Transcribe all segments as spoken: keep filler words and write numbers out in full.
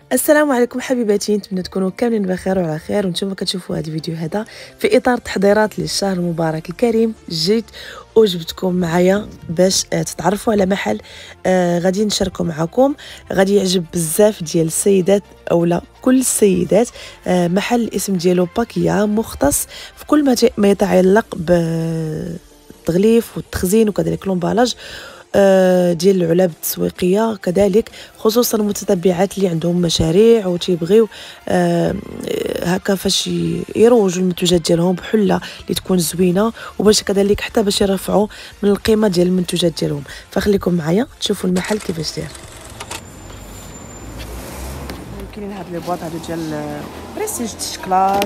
السلام عليكم حبيباتي، نتمنى تكونوا كاملين بخير وعلى خير. وانتم كتشوفوا هذا الفيديو هذا في اطار تحضيرات للشهر المبارك الكريم. جيت وجبتكم معايا باش تتعرفوا على محل آه غادي نشاركوا معكم، غادي يعجب بزاف ديال السيدات اولا كل السيدات. آه محل الاسم ديالو باكيا، مختص في كل ما يتعلق بالتغليف والتخزين وكذلك لومبالاج ديال العلب التسويقيه، كذلك خصوصا المتتبعات اللي عندهم مشاريع وتيبغيو هكا فاش يروجوا المنتوجات ديالهم بحله اللي تكون زوينه، وباش كذلك حتى باش يرفعوا من القيمه ديال المنتوجات ديالهم. فخليكم معايا تشوفوا المحل كيفاش داير. كاينين هاد لي بواط هادو ديال بريستيج الشكلاط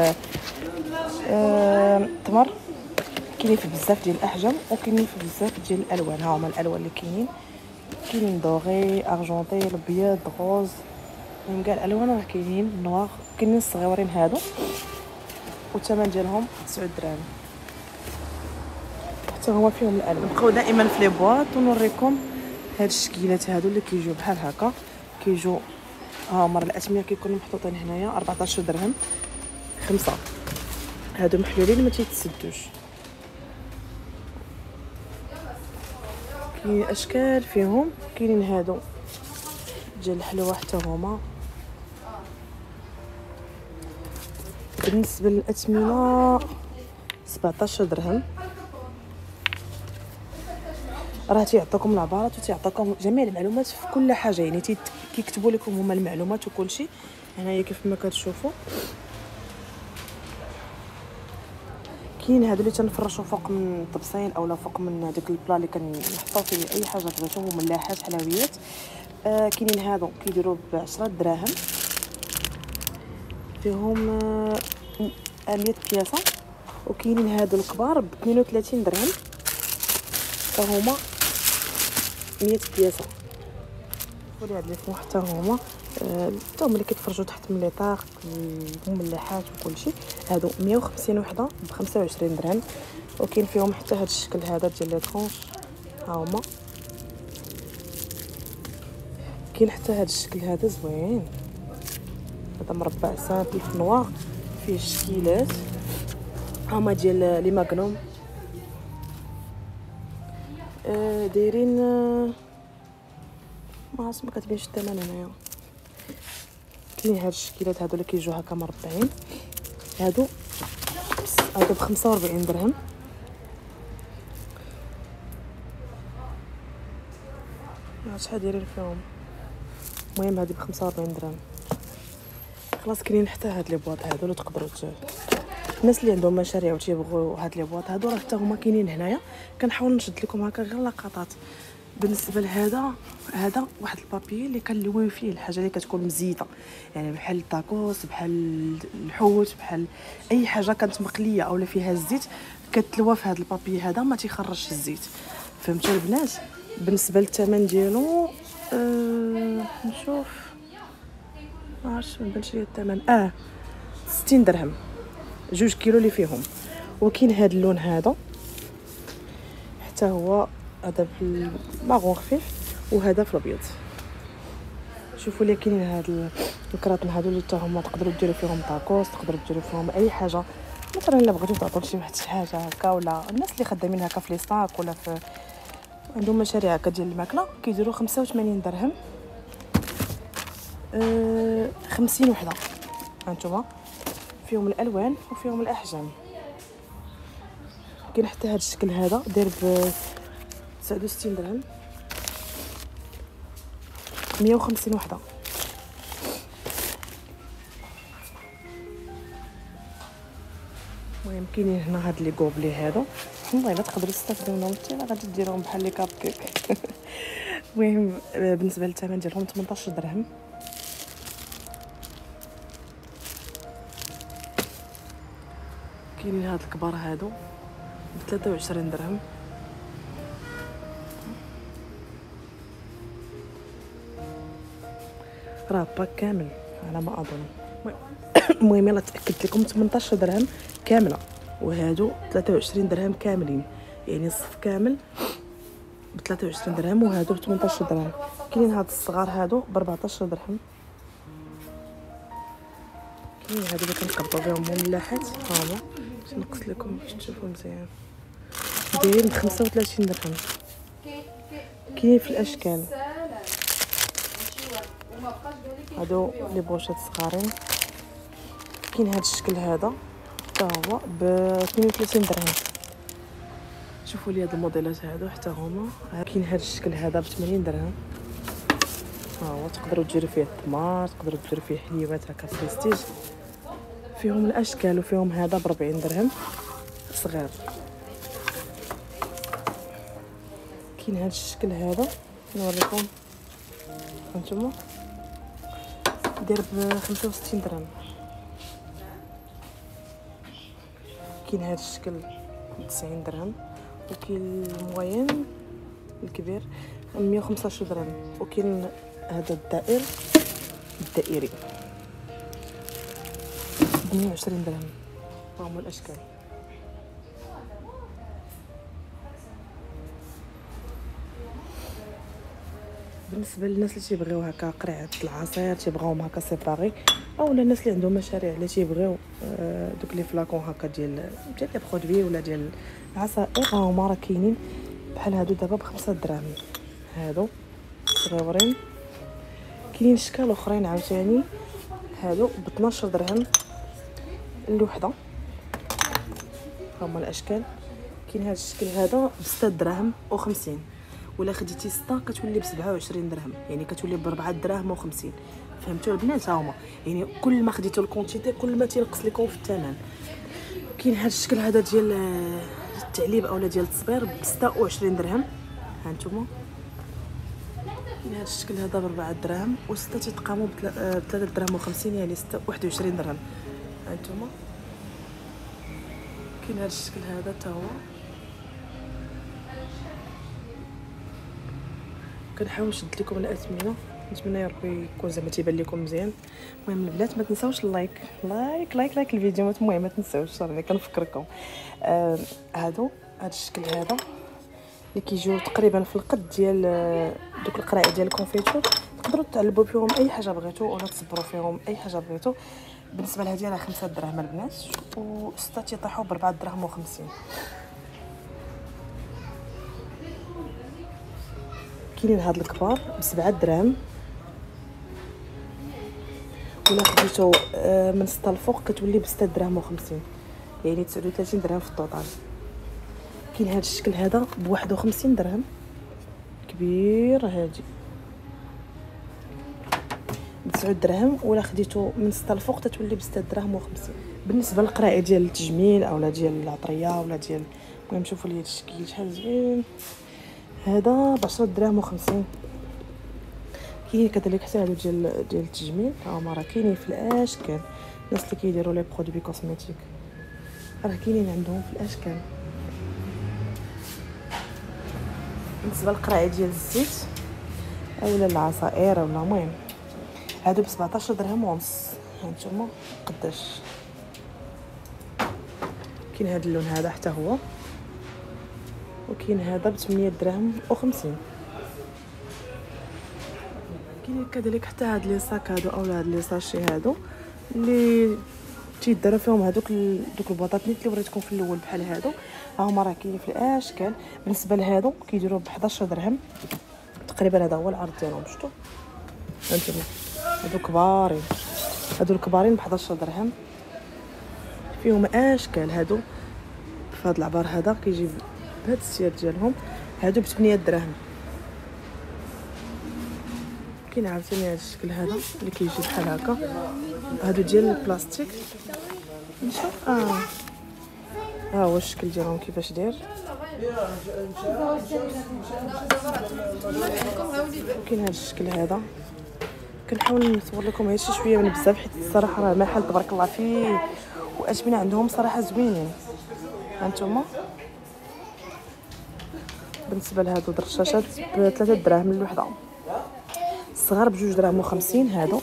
التمر، كاينين في بزاف ديال الاحجام وكاينين في بزاف ديال الالوان. ها هما الالوان اللي كاينين، كاينين دوغي، ارجونتي، الابيض، غوز، من كاع الالوان راه كاينين، نوار، كاينين الصغيورين هادو والثمن ديالهم تسعة دراهم. حتى هما فيهم الالوان. نبقاو دائما في لي بواط ونوريكم هاد الشكيلات هادو اللي كيجيو بحال هكا، كيجيو ها هما الاثمنه كيكونوا محطوطين هنايا أربعطاش درهم خمسة. هادو محلولين ما تيتسدوش. كاين اشكال فيهم، كاينين هادو ديال الحلوى حتى هما. بالنسبه للاثمنه سبعطاش درهم. راه تيعطيكم العبارات وتيعطيكم جميع المعلومات في كل حاجه، يعني كيكتبوا لكم هما المعلومات وكل شيء. هنايا كيف ما كتشوفوا كاين هادو اللي تنفرشوا فوق من الطبسيل اولا فوق من داك البلا اللي كنحطوا فيه اي حاجه بغيتو، ملاحات، حلويات. آه كاينين هادو كيديروا ب عشرة دراهم، فيهم آه مية بياسه. وكاينين هادو الكبار ب اثنين وثلاثين درهم، حتى هما مية بياسه. ولي هاد لي فوق حتى هما حتى هما اللي كيتفرجوا تحت من لي طاق وملاحات وكل شيء. هادو مية وخمسين وحده ب خمسة وعشرين درهم. وكاين فيهم حتى هاد الشكل هذا ديال لي طرونش، ها هما. كاين حتى هاد الشكل هذا زوين، هذا مربع سامبل في نوار فيه الشكيلات، هما ديال لي ماغنوم. آه دايرين آه ما عرفتش ما كتبينش الثمن هنايا. كاين هاد الشكيلات هادو اللي كيجيو هكا مربعين، هادو هادو ب خمسة وأربعين درهم. شحال دايرين فيهم؟ المهم هادي ب خمسة وأربعين درهم. خلاص كاينين حتى هاد لي بواط هادو اللي تقدروا الناس اللي عندهم مشاريع وتيبغوا هاد لي بواط هادو، راه حتى هما كاينين هنايا. كنحاول نشد لكم هكا غير لقطات. بالنسبه لهذا، هذا واحد البابي اللي كنلويو فيه الحاجه اللي كتكون مزيته، يعني بحال الطاكوس، بحال الحوت، بحال اي حاجه كانت مقليه اولا فيها الزيت كتلوى في هذا البابي هذا، ما تيخرجش الزيت. فهمتوا البنات؟ بالنسبه للثمن ديالو أه نشوف ما عرفتش، ما بانش لي الثمن. اه ستين درهم جوج كيلو اللي فيهم. وكاين هذا اللون هذا حتى هو، هذا في الماغون خفيف وهذا في الابيض. شوفوا لي كاينين هاد الكراطن هادو اللي حتى هما تقدروا ديروا فيهم طاكوس، تقدروا ديروا فيهم اي حاجه. مثلا الا بغيتو تعطوا لشي واحد شي حاجه هكا، ولا الناس اللي خدامين هكا في لي ستاك ولا في عندهم مشاريع هكا ديال الماكله، كيديروا خمسة وثمانين درهم. أه خمسين وحده. هانتوما فيهم الالوان وفيهم الاحجام. كاين حتى هاد الشكل هذا داير ب تسعة وستين درهم، مية وخمسين وحده. المهم كاينين هنا هاد لي غوبلي هادو، والله الا تقدروا تستافدوا منهم حتى غادي ديروهم بحال لي كاب كيك. المهم بالنسبه للثمن ديالهم ثمنطاش درهم. كاينين هاد الكبار هادو ب ثلاثة وعشرين درهم. راه باك كامل على ما اظن. المهم يلا تاكدت لكم ثمنطاش درهم كامله، وهادو ثلاثة وعشرين درهم كاملين، يعني الصف كامل ب ثلاثة وعشرين درهم، وهادو ب ثمنطاش درهم. كاينين هاد الصغار هادو ب أربعطاش درهم. هادو اللي كنقبطو بهم ملاحات ها هما باش نقص لكم باش تشوفوا مزيان. دايرين ب خمسة وثلاثين درهم. كاين في الاشكال هادو لي بوشات صغارين. كاين هاد الشكل هذا حتى هو ب اثنين وثلاثين درهم. شوفوا لي هاد الموديلات هادو حتى هما. كاين هاد الشكل هذا ب ثمانين درهم. ها هو تقدروا ديروا فيه التمر، تقدروا ديروا فيه حليوات هكا بريستيج. فيهم الاشكال وفيهم هذا ب أربعين درهم صغير. كاين هاد الشكل هذا نوريكم هانتوما داير ب خمسة وستين درهم. كاين هاد الشكل ب تسعين درهم. وكاين الموين الكبير مية وخمسطاش درهم. وكاين هذا الدائر الدائري مية وعشرين درهم. هما الاشكال. بالنسبه للناس اللي تيبغيو هكا قرعه العصير تيبغاوهم هكا سيباري، اولا الناس اللي عندهم مشاريع اللي تيبغيو دوك لي فلاكون هكا ديال ديال لي برودوي ولا ديال العصائر هما راه كاينين بحال هادو دابا بخمسة دراهم. هادو صغيورين. كاينين اشكال اخرين عاوتاني هادو ب اثناش درهم الوحده. هما الاشكال. كاين هذا الشكل هذا ب ستة دراهم وخمسين، ولا خديتي ستة كتولي ب سبعة وعشرين درهم، يعني كتولي ب أربعة دراهم وخمسين. فهمتوا البنات؟ ها هما يعني كل ما خديتوا الكونتيتي كل ما تينقص لكم في الثمن. كاين هذا الشكل هذا ديال التعليب اولا ديال التصبير ب ستة وعشرين درهم. ها انتم هذا الشكل هذا ب أربعة دراهم وستة تيتقاموا ب ثلاثة دراهم وخمسين، يعني ستة واحد وعشرين درهم. ها انتم كاين هذا الشكل هذا حتى هو. كنحاول نشد لكم الاثمنه، نتمنى يا ربي يكون زعما تيبان لكم مزيان. المهم البنات ما تنساوش اللايك لايك لايك لايك الفيديو. المهم ما تنساوش راني كنفكركم. آه هادو هذا الشكل هذا اللي كيجيو تقريبا في القد ديال دوك القراعي ديال الكونفيتور. تقدروا تعلبوا فيهم اي حاجه بغيتو ولا تصبروا فيهم اي حاجه بغيتو. بالنسبه لهذه راه خمسة دراهم البنات وسته تيطيحوا ب أربعة دراهم وخمسين. كاينين هاد الكبار بسبعة دراهم، ولا خديتو من ستة الفوق كتولي بستة دراهم وخمسين، يعني تسعة وثلاثين درهم في الطوطال. كاين هاد الشكل هذا بواحد وخمسين درهم كبير هادي بتسعة دراهم، ولا خديتو من ستة الفوق تتولي بستة دراهم وخمسين. بالنسبه للقراعي ديال التجميل اولا ديال العطريه ولا ديال المهم شوفوا لي هاد الشكل شحال زوين. هذا بعشرة دراهم وخمسين. كاين كذلك حتى هادو ديال ديال التجميل هما راه كاينين في الاشكال. الناس اللي كيديروا لي برودوي كوزميتيك راه كاينين عندهم في الاشكال. بالنسبه للقراعي ديال الزيت اولا العصائر ولا المهم هادو ب سبعطاش درهم ونص. هانتوما قداش. كاين هاد اللون هذا حتى هو، وكاين هذا ب ثمانية دراهم وخمسين. كاين كذلك حتى هاد لي صاك هادو اولا هاد لي ساشي هادو اللي تيداروا فيهم هذوك دوك البطاطنيت اللي وريتكم في الاول بحال هادو. ها هما راه كاينين في الاشكال. بالنسبه لهادو كيديروا ب حداش درهم تقريبا. هذا هو العرض ديالهم. شفتوا هانتوما هادو كبارين، هادو الكبارين ب حداش درهم. فيهم اشكال هادو بهذا العبار هذا كيجي بهذا السير ديالهم. هادو ب ثمانية دراهم. كاين عاوتاني هذا الشكل هذا اللي كيجي بحال هكا. هادو ديال البلاستيك نشوف. اه ها هو الشكل ديالهم كيفاش داير. كاين هذا الشكل هذا. كنحاول نصور لكم غير شي شويه من بزاف حيت الصراحه راه المحل تبارك الله فيه واجمنه عندهم صراحه زوينين. هانتوما بالنسبه لهادو الرشاشات ب ثلاثة دراهم الوحده، الصغار بجوج دراهم وخمسين. هادو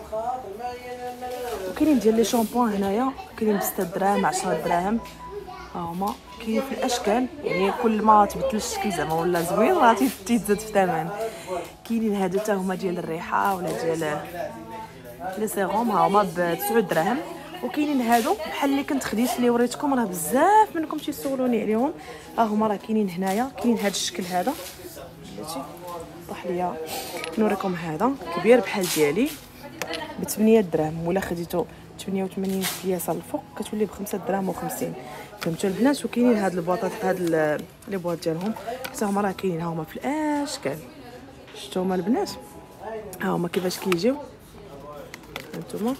وكاينين ديال لي شامبوان هنايا كاينين ب ستة دراهم عشرة دراهم. ها هما كاين في الاشكال، يعني كل ما تبدل الشكل زعما ولا زوين راه تيتزاد في الثمن. كاينين هادو حتى هما ديال الريحه ولا ديال لي سيروم، ها هما ب تسعة دراهم. وكاينين هادو بحال اللي كنت خديت اللي وريتكم، راه بزاف منكم تيسولوني عليهم. ها هما راه كاينين هنايا، كاين هاد الشكل هذا بلاتي طاح ليا نوريكم. هذا كبير بحال ديالي ب ثمانية دراهم، ولا خديتو ثمانية وثمانين بياسه الفوق كتولي ب خمسة دراهم وخمسين. فهمتوا البنات؟ وكاينين هاد البواطات، هاد لي بواط ديالهم حتى هما راه كاينين، ها هما في الاشكال. شفتوا هما البنات؟ ها هما كيفاش كيجيو هانتوما،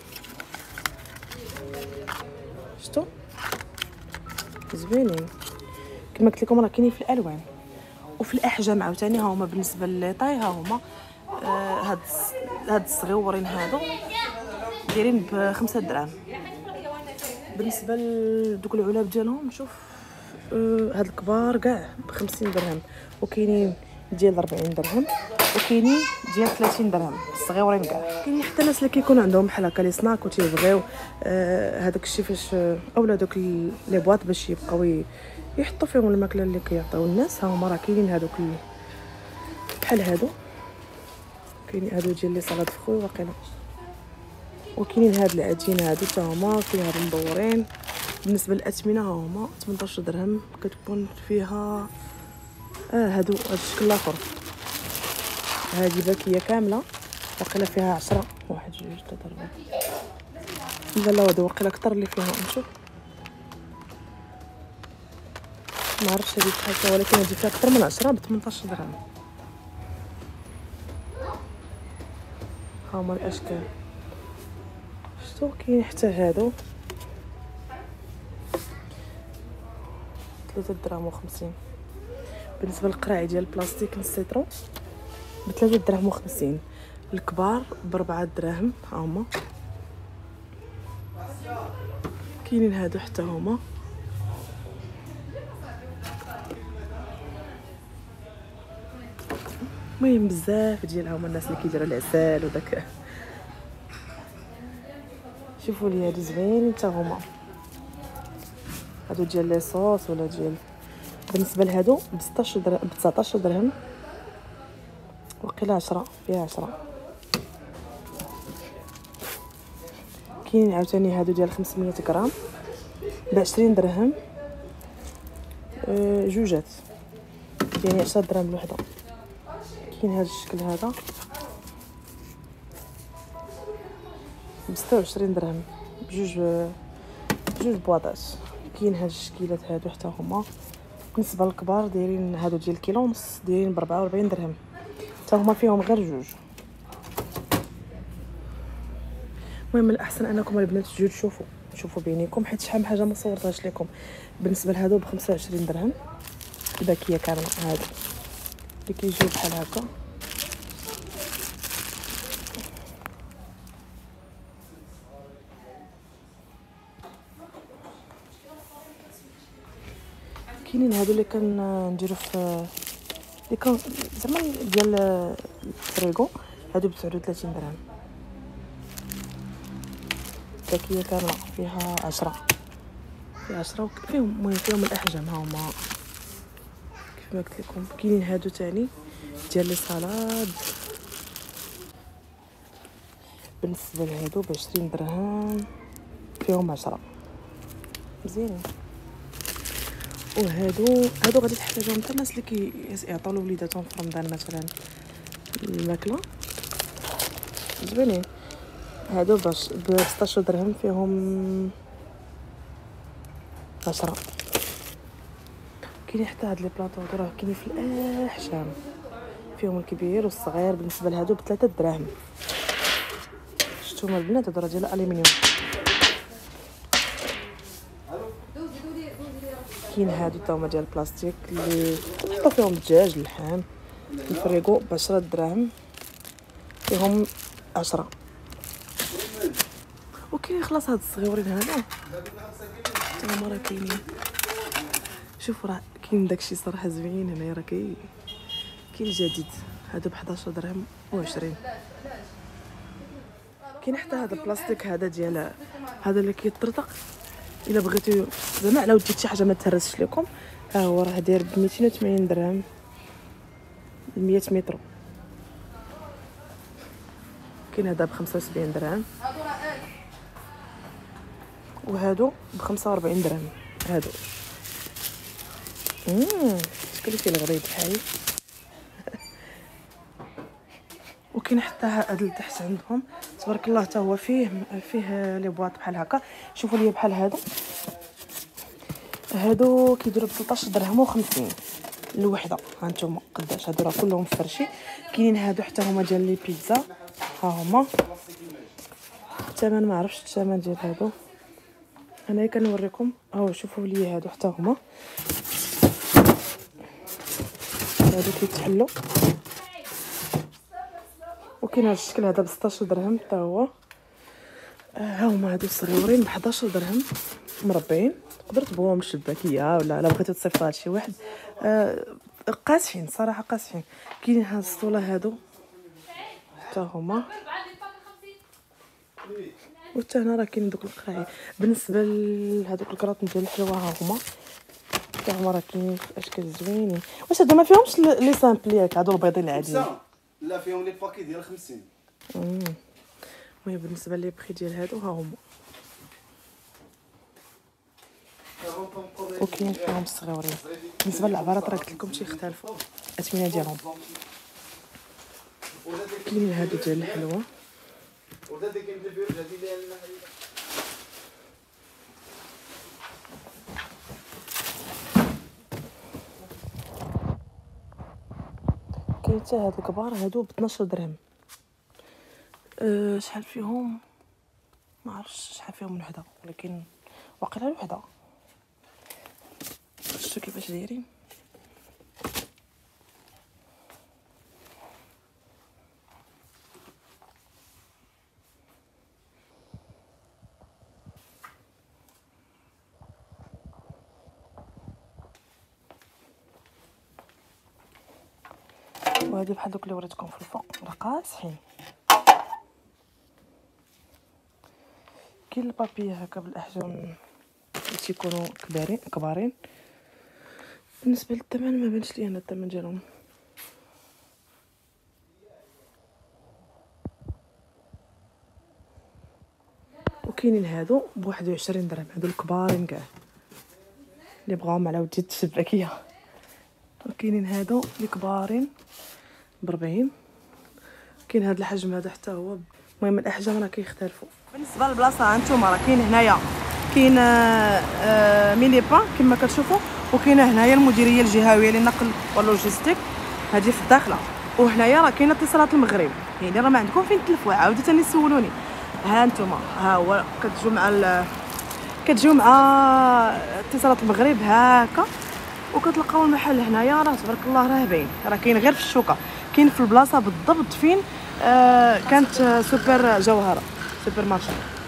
شفتوا زوينين. كما قلت لكم راه كاينين في الالوان وفي الاحجام عاوتاني. ها هما بالنسبه للطاي، ها هما آه هاد هاد الصغيورين هادو دايرين ب خمسة دراهم. بالنسبه لدوك العلاب ديالهم شوف آه هاد الكبار كاع ب خمسين درهم، وكاينين ديال أربعين درهم، وكاينين ديال ثلاثين درهم الصغيورين كاع. كاينين حتى الناس اللي كيكون عندهم بحال هكا لي سناك وتيبغيو آه هذاك الشيء فاش اولا دوك لي بواط باش يبقاو يحطوا فيهم الماكله اللي كيعطيو الناس. ها هما راه كاينين هذوك بحال هادو، كاينين هادو ديال لي سالاد فخوي واقيلا، وكاينين هاد العجين هادو حتى هما فيها هاد مدورين. بالنسبه للاثمنه ها هما ثمنطاش درهم، كتكون فيها اه هادو هاد الشكل الاخر. هادي باكيه كامله واقيلا فيها عشرة، واحد جوج ثلاثة أربعة، لا لا هادو واقيلا كثر اللي فيها. نشوف ما عرفتش هادي بحال، ولكن هادي فيها اكثر من عشرة ب ثمنطاش درهم. ها هما الاشكال، شفتوا كاين حتى هادو ثلاثة دراهم وخمسين. بالنسبه للقراعي ديال البلاستيك السيترون ب ثلاثة دراهم وخمسين، الكبار ب أربعة دراهم. ها هما كاينين هادو حتى هما المهم بزاف ديال هما الناس اللي كيديروا العسل وداك. شوفوا لي هادو زوينين حتى هما، هادو ديال لي صوص ولا ديال. بالنسبه لهادو ب ستطاش درهم ب تسعطاش درهم، وقيله عشرة فيها عشرة. كاين عاوتاني هادو ديال خمسمية غرام ب عشرين درهم، أه جوجات يعني عشرة درهم الوحده. كاين هذا الشكل هذا ب ستة وعشرين درهم بجوج بجوج بواطات. كاين هاد الشكيلات هادو حتى هما بالنسبه للكبار دايرين، هادو ديال الكيلو ونص دايرين ب أربعة وأربعين درهم، حتى هما فيهم غير جوج. المهم الاحسن انكم البنات تجيو تشوفوا تشوفوا بينيكم، حيت شحال من حاجه ما صورتهاش لكم. بالنسبه لهادو ب خمسة وعشرين درهم الباكيه كامله، هادو اللي كيجيو بحال هكا. كاينين هادو اللي كنديرو في اللي كان زعما ديال الفريغو، هادو ب تسعة وثلاثين درهم الباكيه كامله، فيها عشرة فيها عشرة فيهم المهم فيهم الاحجام. ها هما كيف ما قلت لكم. كاينين هادو تاني ديال لي سالاد، بالنسبه لهادو ب عشرين درهم فيهم عشرة مزيانين. وهادو هادو غادي تحتاجوهم حتى الناس اللي كيعطيو لوليداتهم في رمضان مثلا الماكله، زوينين. هادو باش ب ستطاش درهم فيهم عشرة. كاين حتى هاد لي بلاطو راه كاينين في الاحجام، فيهم الكبير والصغير. بالنسبه لهادو ب ثلاثة دراهم. شفتوا البنات هادو راه ديال الالومنيوم. كاين هادو تا هما ديال البلاستيك اللي تحطوا فيهم الدجاج اللحم الفريغو ب عشرة دراهم فيهم عشرة. وكاين خلاص هاد الصغيورين هادو تا هما راه كاينين. شوفوا راه كاين داكشي صراحه زوين هنايا، راه كاين كاين جديد. هادو ب حداش درهم وعشرين. كاين حتى هذا البلاستيك هذا ديال هذا اللي كيطرطق، الا بغيتو زعما على ود شي حاجه ما تهرسش لكم، ها هو راه داير ب ميتين وثمانين درهم مية متر. كاين هذا ب خمسة وسبعين درهم، وهادو ب خمسة وأربعين درهم. هادو امم شكون فيه الغريب بحالي. وكاين حتى هاد لتحت عندهم تبارك الله، حتى هو فيه فيه لي بواط بحال هكا. شوفوا لي بحال هادو، هادو كيديروا ب ثلاثطاش درهم وخمسين الوحده. ها نتوما قداش هادو راه كلهم فرشي. كاينين هادو حتى هما ديال لي بيتزا، ها هما الثمن ما عرفتش الثمن ديال هادو، انايا كنوريكم. ها شوفوا لي هادو حتى هما، هادو كيتحلوا. وكاين هاد الشكل هذا ب ستطاش درهم حتى هو. ها هما هادو صغيورين ب حداش درهم مربعين، تقدروا تبغوهم الشباكيه ولا لا بغيتو تصيفطوها لشي واحد. آه قاسحين صراحه قاسحين. كاينين هاد السطوله هادو حتى هما، وحتى هنا راه كاين دوك القراعي. بالنسبه لهذوك الكراط ديال الحلوه ها هما حتى هما راه كاينين في اشكال زوينين. واش هادو ما فيهمش لي سامبل ياك؟ هادو البيضين العاديين لا فيهم لي باكي ديال خمسين. امم المهم بالنسبه لي بخي ديال هادو ها هما، وكاين فيهم الصغيورين. بالنسبه للعبارات راه قلت لكم تيختلفوا الاثمنه ديالهم. كاينين هادو ديال الحلوه، كاين حتى هاد الكبار هادو ب اثناش درهم. أه شحال فيهم ما عرفتش شحال فيهم الوحده، ولكن واقيلا الوحده. شفتوا كيفاش دايرين؟ وهادي بحال دوك اللي وريتكم في الفوق راه قاصحين. كاين البابي هكا بالاحجام اللي تيكونوا كبارين كبارين. بالنسبه للثمن ما بانش لي انا الثمن ديالهم. وكاينين هادو ب واحد وعشرين درهم، هادو الكبارين كاع اللي بغاهم على ود الشباكيه. وكاينين هادو اللي كبارين ب أربعين. كاين هذا الحجم هذا حتى هو. المهم الاحجام راه كيختلفوا. بالنسبه للبلاصه هانتوما راه كاين هنايا كاين آه ميني با كما كتشوفوا، وكاينه هنايا المديريه الجهويه للنقل واللوجيستيك هذه في الداخله. وهنايا راه كاينه اتصالات المغرب، يعني راه ما عندكم فين تلفوا. عاودوا ثاني سولوني. ها انتم ها هو كتجيو مع كتجيو مع اتصالات المغرب هكا، وكتلقاو المحل هنايا راه تبارك الله راه باين. راه كاين غير في الشوكه، كاين في البلاصه بالضبط فين آه كانت سوبر جوهره سوبر مارشي.